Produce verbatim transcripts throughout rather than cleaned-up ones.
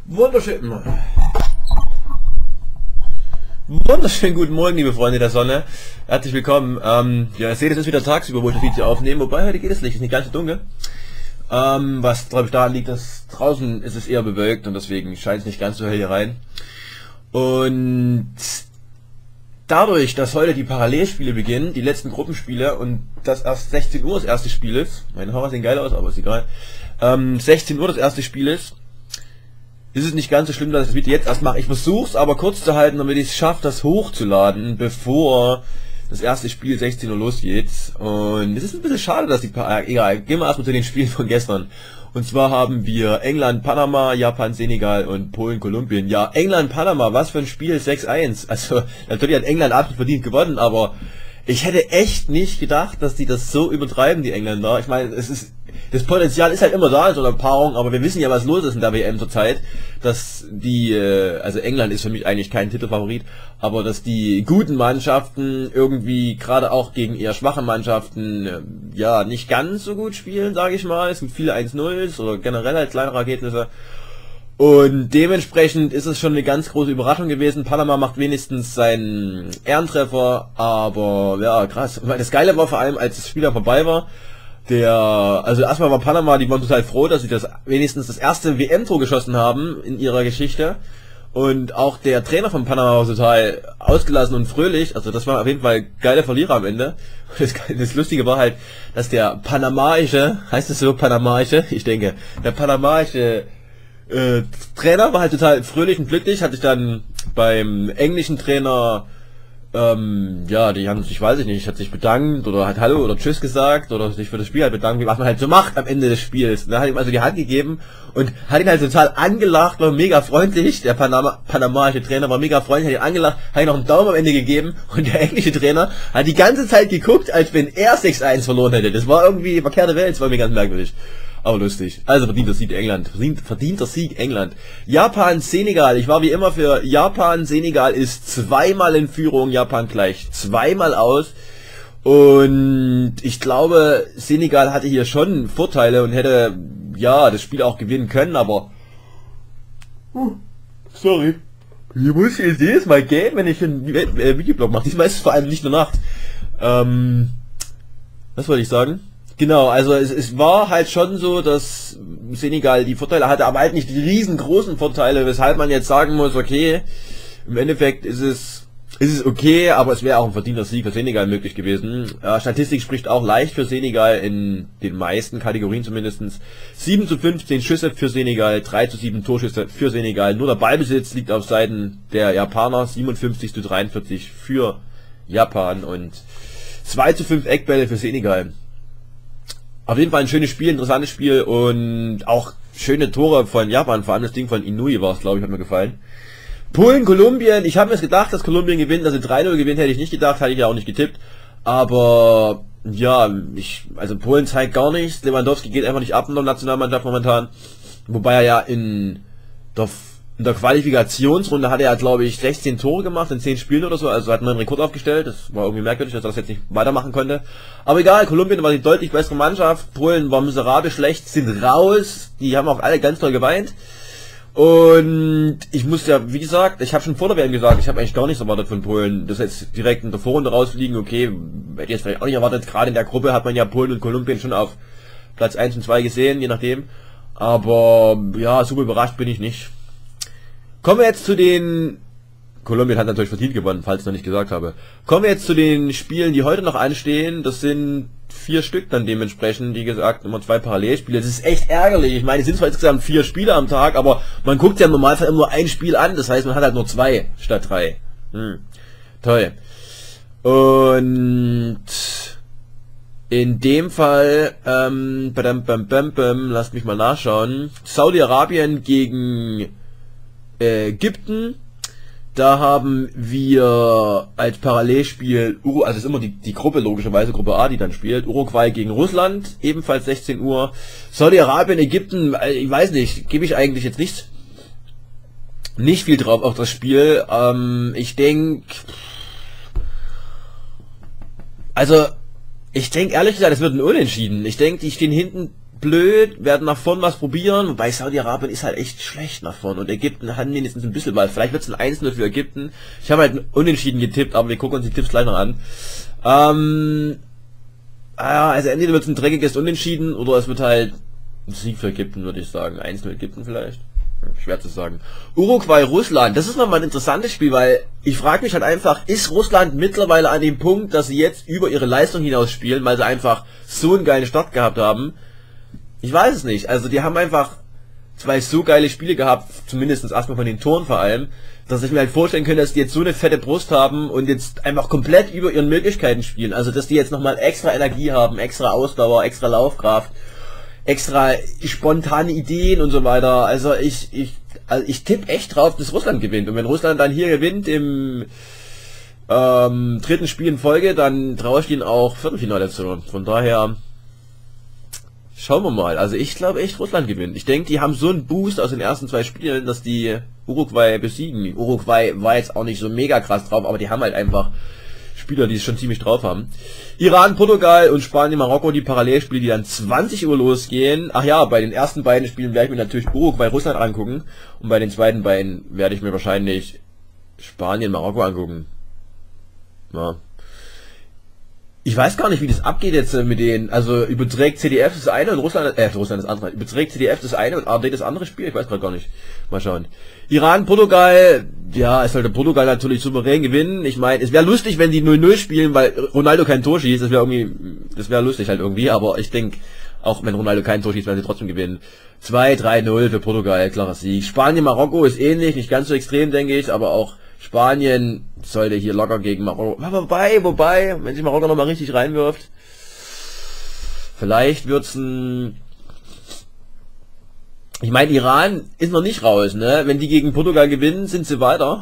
Wunderschön. Wunderschönen guten Morgen, liebe Freunde der Sonne. Herzlich willkommen. Ähm, ja, ihr seht, es ist wieder tagsüber, wo ich das Video aufnehme. Wobei, heute geht es Licht, ist nicht ganz so dunkel. Ähm, was, glaube ich, daran liegt, dass draußen ist es eher bewölkt und deswegen scheint es nicht ganz so hell hier rein. Und dadurch, dass heute die Parallelspiele beginnen, die letzten Gruppenspiele, und das erst sechzehn Uhr das erste Spiel ist, meine Haare sehen geil aus, aber ist egal, ähm, sechzehn Uhr das erste Spiel ist, ist es nicht ganz so schlimm, dass ich das Video jetzt erst mache. Ich versuche es aber kurz zu halten, damit ich es schaffe, das hochzuladen, bevor das erste Spiel sechzehn Uhr losgeht. Und es ist ein bisschen schade, dass die... Pa egal, gehen wir erstmal zu den Spielen von gestern. Und zwar haben wir England, Panama, Japan, Senegal und Polen, Kolumbien. Ja, England, Panama, was für ein Spiel, sechs eins. Also, natürlich hat England absolut verdient gewonnen, aber ich hätte echt nicht gedacht, dass die das so übertreiben, die Engländer. Ich meine, es ist... Das Potenzial ist halt immer da in so einer Paarung, aber wir wissen ja, was los ist in der W M zurzeit, dass die, äh, also England ist für mich eigentlich kein Titelfavorit, aber dass die guten Mannschaften irgendwie gerade auch gegen eher schwache Mannschaften, äh, ja, nicht ganz so gut spielen, sage ich mal. Es gibt viele eins nulls oder generell halt kleinere Ergebnisse. Und dementsprechend ist es schon eine ganz große Überraschung gewesen. Panama macht wenigstens seinen Ehrentreffer, aber ja, krass. Das Geile war vor allem, als das Spiel dann vorbei war, Der, also erstmal war Panama, die waren total froh, dass sie das wenigstens das erste W M-Tor geschossen haben in ihrer Geschichte. Und auch der Trainer von Panama war total ausgelassen und fröhlich. Also das war auf jeden Fall geile Verlierer am Ende. Das, das Lustige war halt, dass der panamaische, heißt es so, panamaische? Ich denke, der panamaische äh, Trainer war halt total fröhlich und glücklich, hat sich dann beim englischen Trainer Ähm, ja, die haben sich, weiß ich nicht, hat sich bedankt oder hat Hallo oder Tschüss gesagt oder sich für das Spiel halt bedankt, wie was man halt so macht am Ende des Spiels. Da hat ihm also die Hand gegeben und hat ihn halt total angelacht, war mega freundlich. Der Panama, panamaische Trainer war mega freundlich, hat ihn angelacht, hat ihm noch einen Daumen am Ende gegeben und der englische Trainer hat die ganze Zeit geguckt, als wenn er sechs eins verloren hätte. Das war irgendwie verkehrte Welt, das war mir ganz merkwürdig. Aber lustig. Also verdienter Sieg England. Verdient, verdienter Sieg England. Japan, Senegal. Ich war wie immer für Japan. Senegal ist zweimal in Führung. Japan gleicht zweimal aus. Und ich glaube, Senegal hatte hier schon Vorteile und hätte, ja, das Spiel auch gewinnen können, aber... Uh, sorry. Hier muss ich jetzt jedes Mal gehen, wenn ich einen äh, Videoblog mache. Diesmal ist es vor allem nicht nur Nacht. Ähm, was wollte ich sagen? Genau, also es, es war halt schon so, dass Senegal die Vorteile hatte, aber halt nicht die riesengroßen Vorteile, weshalb man jetzt sagen muss, okay, im Endeffekt ist es ist es okay, aber es wäre auch ein verdienter Sieg für Senegal möglich gewesen. Äh, Statistik spricht auch leicht für Senegal, in den meisten Kategorien zumindestens. sieben zu fünfzehn Schüsse für Senegal, drei zu sieben Torschüsse für Senegal. Nur der Ballbesitz liegt auf Seiten der Japaner, siebenundfünfzig zu dreiundvierzig für Japan und zwei zu fünf Eckbälle für Senegal. Auf jeden Fall ein schönes Spiel, interessantes Spiel und auch schöne Tore von Japan, vor allem das Ding von Inouye war es, glaube ich, hat mir gefallen. Polen, Kolumbien, ich habe mir gedacht, dass Kolumbien gewinnt, dass sie drei null gewinnt, hätte ich nicht gedacht, hatte ich ja auch nicht getippt. Aber, ja, ich, also Polen zeigt gar nichts, Lewandowski geht einfach nicht ab in der Nationalmannschaft momentan. Wobei er ja in der, in der Qualifikationsrunde hat er ja, glaube ich, sechzehn Tore gemacht in zehn Spielen oder so, also hat man einen Rekord aufgestellt, das war irgendwie merkwürdig, dass er das jetzt nicht weitermachen konnte. Aber egal, Kolumbien war die deutlich bessere Mannschaft, Polen war miserabel schlecht, sind raus, die haben auch alle ganz toll geweint. Und ich muss ja, wie gesagt, ich habe schon vor der W M gesagt, ich habe eigentlich gar nichts erwartet von Polen, dass jetzt direkt in der Vorrunde rausfliegen, okay, hätte jetzt vielleicht auch nicht erwartet, gerade in der Gruppe hat man ja Polen und Kolumbien schon auf Platz eins und zwei gesehen, je nachdem. Aber ja, super überrascht bin ich nicht. Kommen wir jetzt zu den... Kolumbien hat natürlich verdient gewonnen, falls ich noch nicht gesagt habe. Kommen wir jetzt zu den Spielen, die heute noch anstehen. Das sind vier Stück dann dementsprechend. Wie gesagt, immer zwei Parallelspiele. Das ist echt ärgerlich. Ich meine, es sind zwar insgesamt vier Spiele am Tag, aber man guckt ja im Normalfall immer nur ein Spiel an. Das heißt, man hat halt nur zwei statt drei. Hm. Toll. Und... in dem Fall, ähm, bam, bam, bam, bam, lasst mich mal nachschauen. Saudi-Arabien gegen Ägypten, da haben wir als Parallelspiel, Ur also es ist immer die, die Gruppe, logischerweise Gruppe A, die dann spielt, Uruguay gegen Russland, ebenfalls sechzehn Uhr, Saudi-Arabien, Ägypten, ich weiß nicht, gebe ich eigentlich jetzt nicht, nicht viel drauf auf das Spiel, ähm, ich denke, also, ich denke ehrlich gesagt, es wird ein Unentschieden, ich denke, die stehen hinten blöd, werden nach vorn was probieren, wobei Saudi-Arabien ist halt echt schlecht nach vorn und Ägypten hat mindestens ein bisschen was. Vielleicht wird es ein eins null für Ägypten. Ich habe halt ein Unentschieden getippt, aber wir gucken uns die Tipps gleich noch an. Ähm, ja, also entweder wird es ein dreckiges Unentschieden oder es wird halt ein Sieg für Ägypten, würde ich sagen. eins null Ägypten vielleicht. Schwer zu sagen. Uruguay, Russland. Das ist nochmal ein interessantes Spiel, weil ich frage mich halt einfach, ist Russland mittlerweile an dem Punkt, dass sie jetzt über ihre Leistung hinaus spielen, weil sie einfach so einen geilen Start gehabt haben? Ich weiß es nicht. Also die haben einfach zwei so geile Spiele gehabt, zumindest erstmal von den Toren vor allem, dass ich mir halt vorstellen könnte, dass die jetzt so eine fette Brust haben und jetzt einfach komplett über ihren Möglichkeiten spielen. Also dass die jetzt nochmal extra Energie haben, extra Ausdauer, extra Laufkraft, extra spontane Ideen und so weiter. Also ich ich also ich tippe echt drauf, dass Russland gewinnt. Und wenn Russland dann hier gewinnt im ähm, dritten Spiel in Folge, dann traue ich ihnen auch Viertelfinale zu. Von daher schauen wir mal. Also ich glaube echt, Russland gewinnt. Ich denke, die haben so einen Boost aus den ersten zwei Spielen, dass die Uruguay besiegen. Uruguay war jetzt auch nicht so mega krass drauf, aber die haben halt einfach Spieler, die es schon ziemlich drauf haben. Iran, Portugal und Spanien, Marokko, die Parallelspiele, die dann zwanzig Uhr losgehen. Ach ja, bei den ersten beiden Spielen werde ich mir natürlich Uruguay, Russland angucken. Und bei den zweiten beiden werde ich mir wahrscheinlich Spanien, Marokko angucken. Ja. Ich weiß gar nicht, wie das abgeht jetzt mit den, also überträgt C D F das eine und Russland, äh, Russland das andere, überträgt C D F das eine und A R D das andere Spiel? Ich weiß gerade gar nicht. Mal schauen. Iran, Portugal, ja, es sollte Portugal natürlich souverän gewinnen. Ich meine, es wäre lustig, wenn die null null spielen, weil Ronaldo kein Tor schießt, das wäre irgendwie, das wäre lustig halt irgendwie, aber ich denke, auch wenn Ronaldo kein Tor schießt, werden sie trotzdem gewinnen. zwei drei null für Portugal, klarer Sieg. Spanien, Marokko ist ähnlich, nicht ganz so extrem, denke ich, aber auch Spanien sollte hier locker gegen Marokko. Wobei, wobei, wenn sich Marokko nochmal richtig reinwirft, vielleicht wird's ein... Ich meine, Iran ist noch nicht raus, ne? Wenn die gegen Portugal gewinnen, sind sie weiter.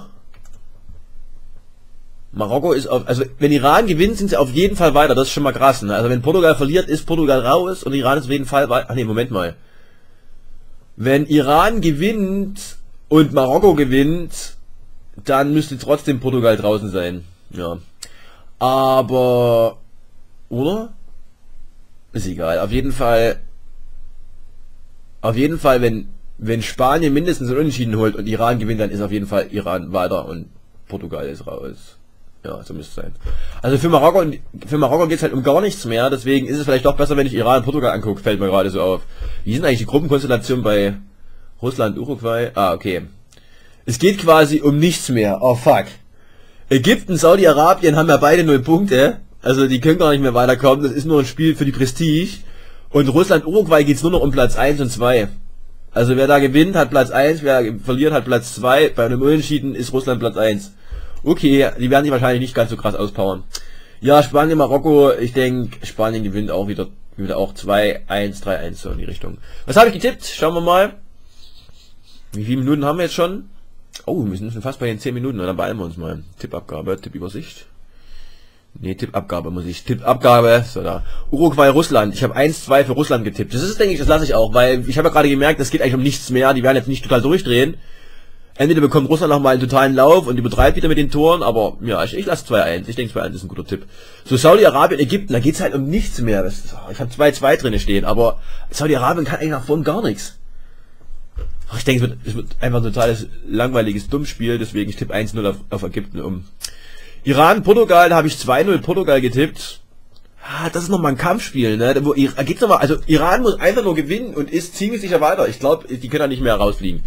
Marokko ist auf... Also, wenn Iran gewinnt, sind sie auf jeden Fall weiter. Das ist schon mal krass, ne? Also, wenn Portugal verliert, ist Portugal raus und Iran ist auf jeden Fall weiter. Ach nee, Moment mal. Wenn Iran gewinnt und Marokko gewinnt, dann müsste trotzdem Portugal draußen sein. Ja. Aber... Oder? Ist egal. Auf jeden Fall... Auf jeden Fall, wenn wenn Spanien mindestens einen Unentschieden holt und Iran gewinnt, dann ist auf jeden Fall Iran weiter und Portugal ist raus. Ja, so müsste es sein. Also für Marokko für Marokko geht es halt um gar nichts mehr, deswegen ist es vielleicht doch besser, wenn ich Iran und Portugal angucke, fällt mir gerade so auf. Wie sind eigentlich die Gruppenkonstellationen bei Russland, Uruguay? Ah, okay. Es geht quasi um nichts mehr. Oh fuck. Ägypten, Saudi-Arabien haben ja beide null Punkte. Also die können gar nicht mehr weiterkommen. Das ist nur ein Spiel für die Prestige. Und Russland, Uruguay geht's nur noch um Platz eins und zwei. Also wer da gewinnt, hat Platz eins, wer verliert, hat Platz zwei. Bei einem Unentschieden ist Russland Platz eins. Okay, die werden sich wahrscheinlich nicht ganz so krass auspowern. Ja, Spanien, Marokko, ich denke, Spanien gewinnt auch wieder, wieder auch zwei eins, drei eins so in die Richtung. Was habe ich getippt? Schauen wir mal. Wie viele Minuten haben wir jetzt schon? Oh, wir sind schon fast bei den zehn Minuten, dann beeilen wir uns mal. Tippabgabe, Tippübersicht. Ne, Tippabgabe muss ich. Tippabgabe, so da. Uruguay, Russland. Ich habe eins zwei für Russland getippt. Das ist, denke ich, das lasse ich auch, weil ich habe ja gerade gemerkt, das geht eigentlich um nichts mehr. Die werden jetzt nicht total durchdrehen. Entweder bekommt Russland nochmal einen totalen Lauf und übertreibt wieder mit den Toren, aber ja, ich, ich lasse zwei eins. Ich denke zwei eins ist ein guter Tipp. So Saudi-Arabien, Ägypten, da geht's halt um nichts mehr. Das ist, ich habe zwei zwei drinne stehen, aber Saudi-Arabien kann eigentlich nach vorn gar nichts. Ich denke, es wird, es wird einfach ein totales langweiliges Dummspiel, deswegen ich tippe eins null auf, auf Ägypten um. Iran, Portugal, da habe ich zwei null Portugal getippt. Ah, das ist nochmal ein Kampfspiel, ne? Wo, geht's noch mal, also Iran muss einfach nur gewinnen und ist ziemlich sicher weiter. Ich glaube, die können da nicht mehr rausfliegen.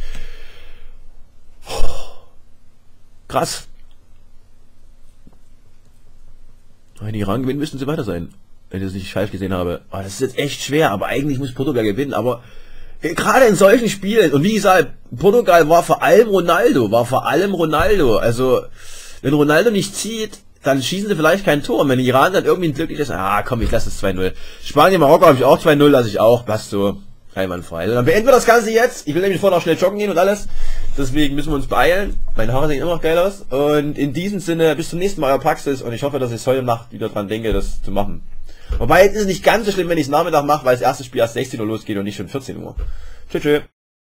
Krass. Wenn Iran gewinnt, müssten sie weiter sein. Wenn ich das nicht falsch gesehen habe. Oh, das ist jetzt echt schwer, aber eigentlich muss Portugal gewinnen, aber gerade in solchen Spielen, und wie gesagt, Portugal war vor allem Ronaldo, war vor allem Ronaldo, also wenn Ronaldo nicht zieht, dann schießen sie vielleicht kein Tor, und wenn Iran dann irgendwie ein glückliches, ah komm, ich lasse es zwei null. Spanien, Marokko habe ich auch zwei null, lasse ich auch, passt so, einwandfrei. Also dann beenden wir das Ganze jetzt, ich will nämlich vorher noch schnell joggen gehen und alles, deswegen müssen wir uns beeilen, meine Haare sehen immer noch geil aus, und in diesem Sinne, bis zum nächsten Mal, euer Praxis, und ich hoffe, dass ich heute Nacht wieder dran denke, das zu machen. Wobei, jetzt ist es nicht ganz so schlimm, wenn ich es Nachmittag mache, weil das erste Spiel erst sechzehn Uhr losgeht und nicht schon vierzehn Uhr. Tschüss, tschüss.